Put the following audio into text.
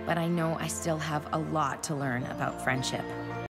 but I know I still have a lot to learn about friendship.